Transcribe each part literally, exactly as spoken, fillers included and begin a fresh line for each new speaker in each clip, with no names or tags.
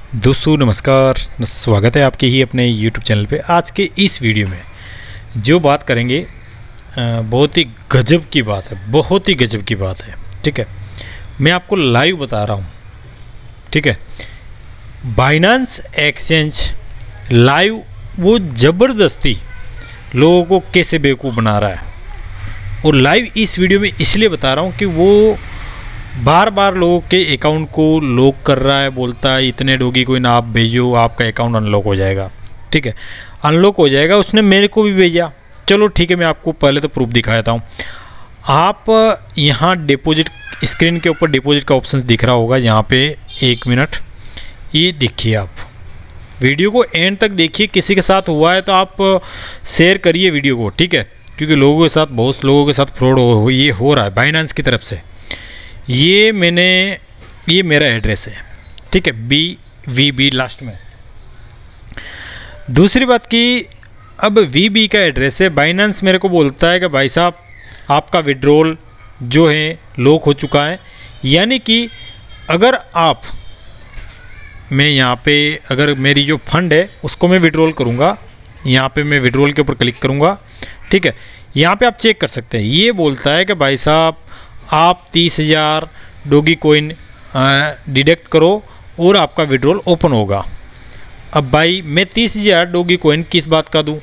दोस्तों नमस्कार, स्वागत है आपके ही अपने यूट्यूब चैनल पे। आज के इस वीडियो में जो बात करेंगे बहुत ही गजब की बात है, बहुत ही गजब की बात है। ठीक है, मैं आपको लाइव बता रहा हूँ। ठीक है, बाइनेंस एक्सचेंज लाइव वो ज़बरदस्ती लोगों को कैसे बेवकूफ़ बना रहा है, और लाइव इस वीडियो में इसलिए बता रहा हूँ कि वो बार बार लोगों के अकाउंट को लॉक कर रहा है, बोलता है इतने डॉगी कोइन आप भेजो आपका अकाउंट अनलॉक हो जाएगा। ठीक है, अनलॉक हो जाएगा। उसने मेरे को भी भेजा। चलो ठीक है, मैं आपको पहले तो प्रूफ दिखा देता हूँ। आप यहाँ डिपॉजिट, स्क्रीन के ऊपर डिपॉजिट का ऑप्शन दिख रहा होगा यहाँ पे। एक मिनट, ये देखिए, आप वीडियो को एंड तक देखिए। किसी के साथ हुआ है तो आप शेयर करिए वीडियो को। ठीक है, क्योंकि लोगों के साथ, बहुत लोगों के साथ फ्रॉड हो, हो ये हो रहा है बाइनेंस की तरफ से। ये मैंने, ये मेरा एड्रेस है। ठीक है, बी वी बी लास्ट में। दूसरी बात की, अब वी बी का एड्रेस है। बाइनेंस मेरे को बोलता है कि भाई साहब आपका विड्रॉल जो है लॉक हो चुका है। यानी कि अगर आप, मैं यहाँ पे अगर मेरी जो फंड है उसको मैं विड्रॉल करूँगा, यहाँ पे मैं विड्रॉल के ऊपर क्लिक करूँगा। ठीक है, यहाँ पे आप चेक कर सकते हैं। ये बोलता है कि भाई साहब आप तीस हज़ार डॉगी कोइन डिडक्ट करो और आपका विड्रॉल ओपन होगा। अब भाई मैं तीस हज़ार डॉगी कोइन किस बात का दूँ?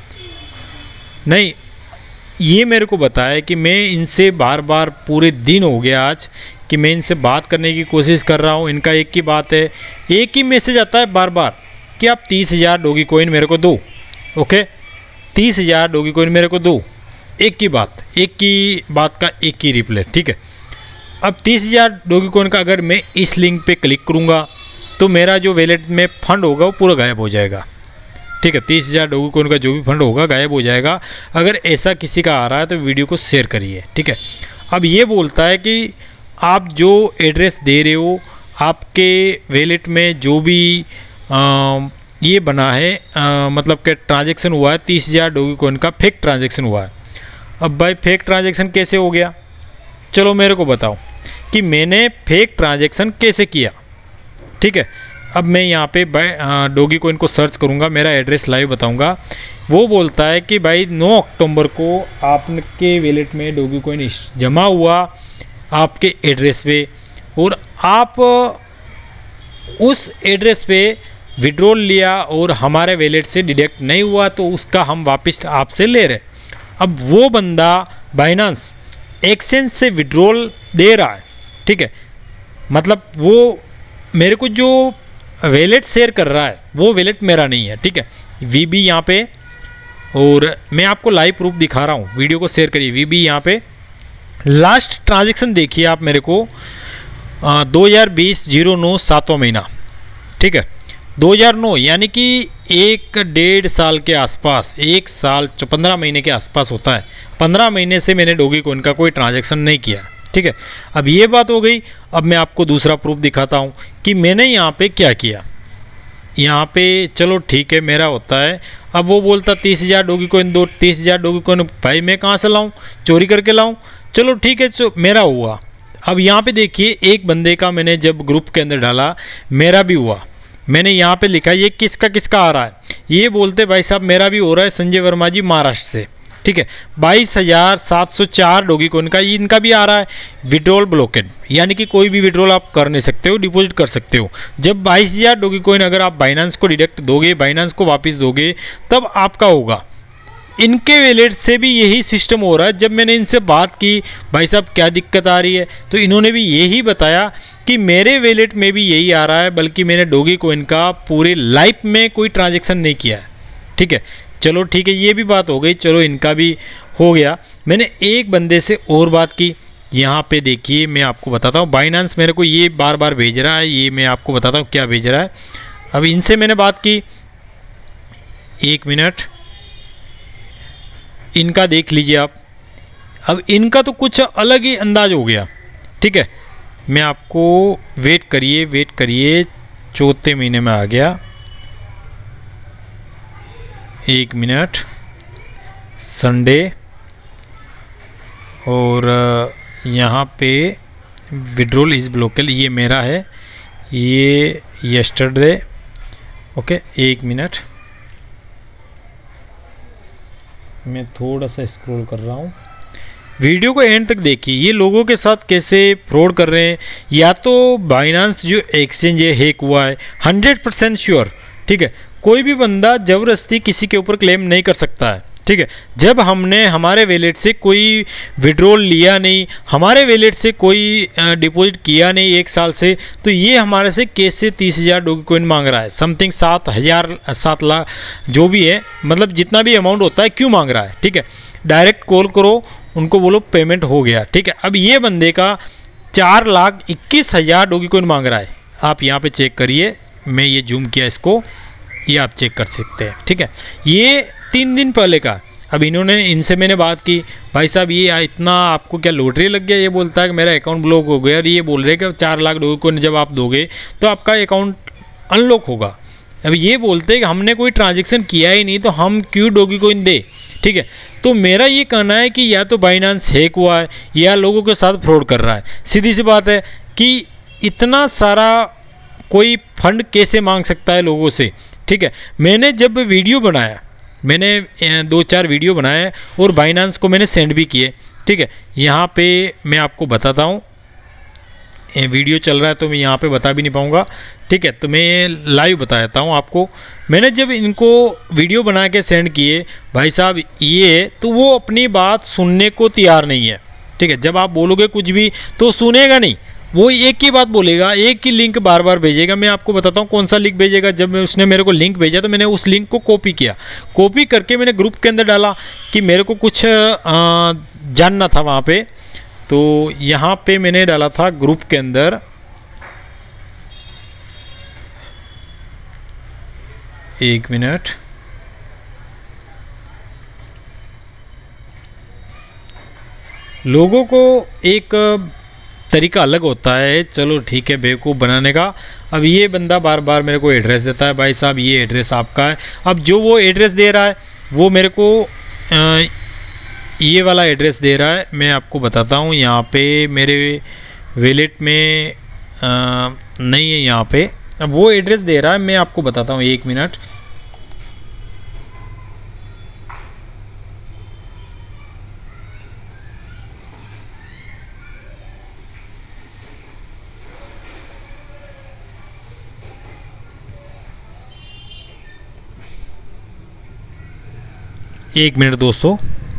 नहीं, ये मेरे को बताया कि मैं इनसे बार बार, पूरे दिन हो गया आज कि मैं इनसे बात करने की कोशिश कर रहा हूँ। इनका एक ही बात है, एक ही मैसेज आता है बार बार कि आप तीस हज़ार डॉगी कोइन मेरे को दो। ओके, तीस हज़ार डॉगी कोइन मेरे को दो। एक ही बात, एक ही बात का एक ही रिप्लाई। ठीक है, अब तीस हज़ार डॉगी कोइन का अगर मैं इस लिंक पे क्लिक करूँगा तो मेरा जो वैलेट में फंड होगा वो पूरा गायब हो जाएगा। ठीक है, तीस हज़ार डॉगी कोइन का जो भी फंड होगा गायब हो जाएगा। अगर ऐसा किसी का आ रहा है तो वीडियो को शेयर करिए। ठीक है, अब ये बोलता है कि आप जो एड्रेस दे रहे हो, आपके वैलेट में जो भी आ, ये बना है, आ, मतलब कि ट्रांजेक्शन हुआ है, तीस हज़ार डॉगी कोइन का फेक ट्रांजेक्शन हुआ है। अब भाई फेक ट्रांजैक्शन कैसे हो गया? चलो मेरे को बताओ कि मैंने फेक ट्रांजैक्शन कैसे किया। ठीक है, अब मैं यहाँ पे डॉगी कोइन को सर्च करूँगा, मेरा एड्रेस लाइव बताऊँगा। वो बोलता है कि भाई नौ अक्टूबर को आपके वैलेट में डॉगी कोइन जमा हुआ आपके एड्रेस पे, और आप उस एड्रेस पे विड्रॉल लिया और हमारे वैलेट से डिडक्ट नहीं हुआ, तो उसका हम वापस आपसे ले रहे। अब वो बंदा बाइनेंस एक्सचेंज से विड्रॉल दे रहा है। ठीक है, मतलब वो मेरे को जो वैलेट शेयर कर रहा है वो वैलेट मेरा नहीं है। ठीक है, वी बी यहाँ पे, और मैं आपको लाइव प्रूफ दिखा रहा हूँ। वीडियो को शेयर करिए। वी बी यहाँ पे लास्ट ट्रांजैक्शन देखिए आप मेरे को, दो हज़ार बीस जीरो नौ सातवां महीना। ठीक है, दो हज़ार नौ यानी कि एक डेढ़ साल के आसपास, एक साल पंद्रह महीने के आसपास होता है। पंद्रह महीने से मैंने डॉगी कोइन का कोई ट्रांजैक्शन नहीं किया। ठीक है, अब ये बात हो गई। अब मैं आपको दूसरा प्रूफ दिखाता हूँ कि मैंने यहाँ पे क्या किया। यहाँ पे चलो ठीक है, मेरा होता है। अब वो बोलता तीस हज़ार डॉगी कोइन दो, तीस हज़ार डॉगी कोइन। भाई मैं कहाँ से लाऊँ? चोरी करके लाऊँ? चलो ठीक है, चो मेरा हुआ। अब यहाँ पे देखिए, एक बंदे का मैंने जब ग्रुप के अंदर डाला, मेरा भी हुआ। मैंने यहाँ पे लिखा ये किसका किसका आ रहा है, ये बोलते भाई साहब मेरा भी हो रहा है, संजय वर्मा जी महाराष्ट्र से। ठीक है, बाईस हज़ार सात सौ चार डॉगी कोइन का इनका भी आ रहा है। विड्रॉल ब्लॉकेड, यानी कि कोई भी विड्रॉल आप कर नहीं सकते हो, डिपॉजिट कर सकते हो। जब बाईस हज़ार डॉगी कोइन अगर आप बाइनेंस को डिडक्ट दोगे, बाइनेंस को वापस दोगे, तब आपका होगा। इनके वैलेट से भी यही सिस्टम हो रहा है। जब मैंने इनसे बात की भाई साहब क्या दिक्कत आ रही है, तो इन्होंने भी यही बताया कि मेरे वैलेट में भी यही आ रहा है, बल्कि मैंने डॉगी कोइन का पूरे लाइफ में कोई ट्रांजैक्शन नहीं किया है। ठीक है, चलो ठीक है, ये भी बात हो गई। चलो इनका भी हो गया। मैंने एक बंदे से और बात की। यहाँ पे देखिए, मैं आपको बताता हूँ। बाइनेंस मेरे को ये बार बार भेज रहा है, ये मैं आपको बताता हूँ क्या भेज रहा है। अब इनसे मैंने बात की, एक मिनट, इनका देख लीजिए आप। अब इनका तो कुछ अलग ही अंदाज हो गया। ठीक है, मैं आपको, वेट करिए वेट करिए, चौथे महीने में आ गया। एक मिनट, संडे, और यहाँ पे विड्रॉल इज ब्लॉकेड, ये मेरा है। ये यस्टरडे, ओके एक मिनट, मैं थोड़ा सा स्क्रॉल कर रहा हूँ। वीडियो को एंड तक देखिए, ये लोगों के साथ कैसे फ्रॉड कर रहे हैं। या तो बाइनांस जो एक्सचेंज है हैक हुआ है, हंड्रेड परसेंट श्योर, ठीक है। कोई भी बंदा ज़बरदस्ती किसी के ऊपर क्लेम नहीं कर सकता है, ठीक है। जब हमने हमारे वैलेट से कोई विड्रॉल लिया नहीं, हमारे वैलेट से कोई डिपॉजिट किया नहीं एक साल से, तो ये हमारे से कैसे तीस हज़ार डोगी कॉइन मांग रहा है, समथिंग सात हज़ार सात लाख जो भी है, मतलब जितना भी अमाउंट होता है क्यों मांग रहा है, ठीक है। डायरेक्ट कॉल करो उनको, बोलो पेमेंट हो गया, ठीक है। अब ये बंदे का चार लाख इक्कीस हज़ार डोगी कॉइन मांग रहा है। आप यहाँ पे चेक करिए, मैं ये जूम किया इसको, ये आप चेक कर सकते हैं, ठीक है। ये तीन दिन पहले का। अब इन्होंने इनसे मैंने बात की, भाई साहब ये इतना आपको क्या लॉटरी लग गया, ये बोलता है कि मेरा अकाउंट ब्लॉक हो गया, और ये बोल रहे हैं कि चार लाख डोगी कॉइन जब आप दोगे तो आपका अकाउंट अनलॉक होगा। अब ये बोलते हैं कि हमने कोई ट्रांजेक्शन किया ही नहीं, तो हम क्यों डोगी कॉइन दे, ठीक है। तो मेरा ये कहना है कि या तो बाइनांस हैक हुआ है या लोगों के साथ फ्रॉड कर रहा है। सीधी सी बात है कि इतना सारा कोई फंड कैसे मांग सकता है लोगों से, ठीक है। मैंने जब वीडियो बनाया, मैंने दो चार वीडियो बनाए और बाइनांस को मैंने सेंड भी किए, ठीक है। यहाँ पे मैं आपको बताता हूँ, वीडियो चल रहा है तो मैं यहाँ पे बता भी नहीं पाऊँगा, ठीक है। तो मैं लाइव बता देता हूँ आपको। मैंने जब इनको वीडियो बना के सेंड किए, भाई साहब ये, तो वो अपनी बात सुनने को तैयार नहीं है, ठीक है। जब आप बोलोगे कुछ भी तो सुनेगा नहीं, वो एक ही बात बोलेगा, एक ही लिंक बार बार भेजेगा। मैं आपको बताता हूँ कौन सा लिंक भेजेगा। जब मैं उसने मेरे को लिंक भेजा तो मैंने उस लिंक को कॉपी किया, कॉपी करके मैंने ग्रुप के अंदर डाला कि मेरे को कुछ आ, जानना था वहाँ पे। तो यहाँ पे मैंने डाला था ग्रुप के अंदर, एक मिनट, लोगों को एक तरीका अलग होता है, चलो ठीक है, बेवकूफ़ बनाने का। अब ये बंदा बार बार मेरे को एड्रेस देता है, भाई साहब ये एड्रेस आपका है। अब जो वो एड्रेस दे रहा है वो मेरे को आ, ये वाला एड्रेस दे रहा है। मैं आपको बताता हूँ, यहाँ पे मेरे वैलेट में आ, नहीं है यहाँ पे। अब वो एड्रेस दे रहा है, मैं आपको बताता हूँ, एक मिनट। एक मिनट दोस्तों,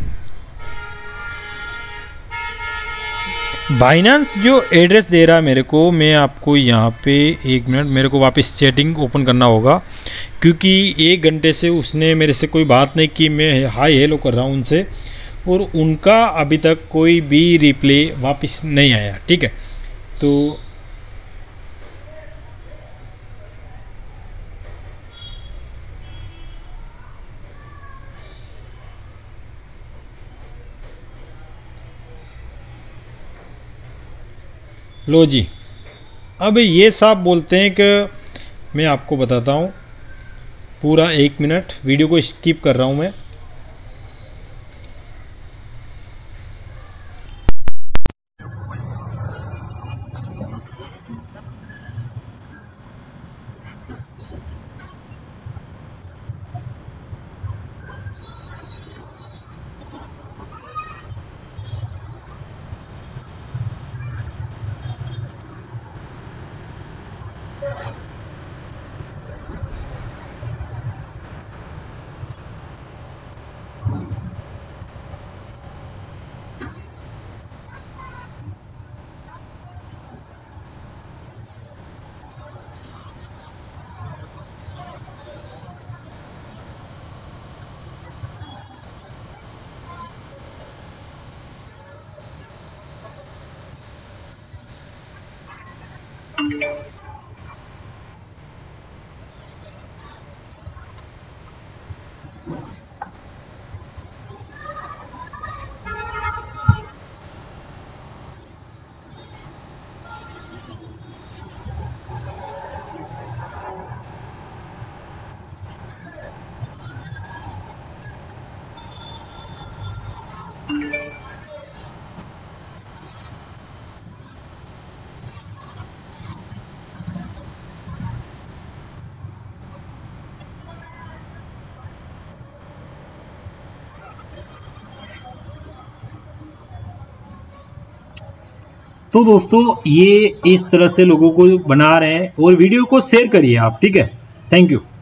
बाइनांस जो एड्रेस दे रहा है मेरे को, मैं आपको यहाँ पे, एक मिनट, मेरे को वापस चैटिंग ओपन करना होगा, क्योंकि एक घंटे से उसने मेरे से कोई बात नहीं की। मैं हाय हेलो कर रहा हूँ उनसे, और उनका अभी तक कोई भी रिप्ले वापस नहीं आया, ठीक है। तो लो जी, अब ये साहब बोलते हैं कि, मैं आपको बताता हूँ पूरा, एक मिनट, वीडियो को स्किप कर रहा हूँ मैं।
तो दोस्तों ये इस तरह से लोगों को बना रहे हैं, और वीडियो को शेयर करिए आप, ठीक है। Thank you.